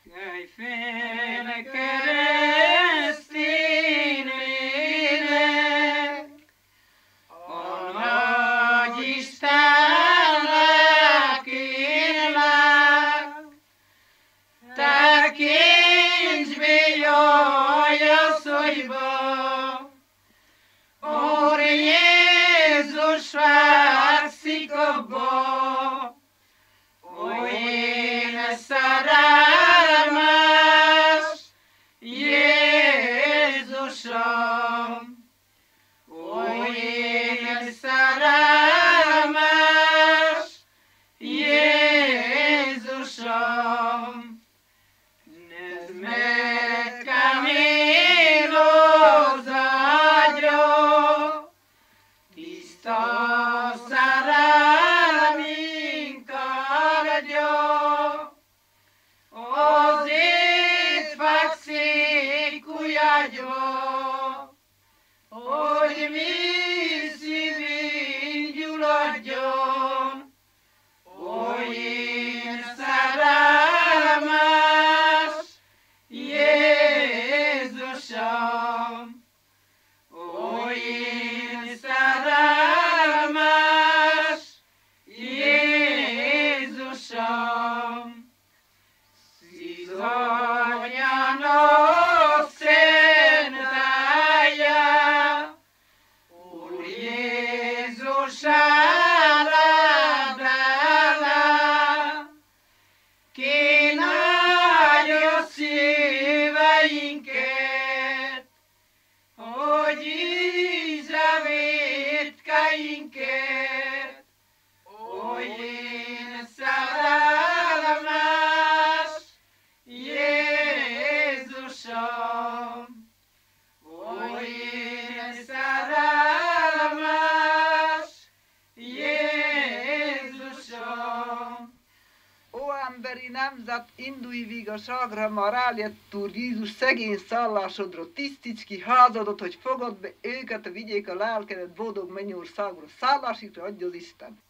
Kelj fel keresztény lélek, a nagy Istenre kérlek, tekints bélyaj asszonyba, Úr Jézus fekszik abba, ó én szerelmes Jézusom, ó én szerelmes Jézusom, nézd meg kemény az ágya, tiszta szerelmünk tárgya, azért fekszik új ágyba, hogy mi szívünk gyulladjon, ó én szerelmes Jézusom, ó én szerelmes Jézusom. Szűz anyának szent helye, Úr Jézus eredele, kínálja szíveinket, hogy ízre vétkeinket, ó én szerelmes Jézusom, ó én szerelmes Jézusom. Ó emberi nemzet, indulj vigaságra, már eljött Úr Jézus szegény szállásodra, tisztíts ki házadat, hogy fogad be őket, vigyék a lelkedet boldog mennyországra, szállásikra adja az Isten.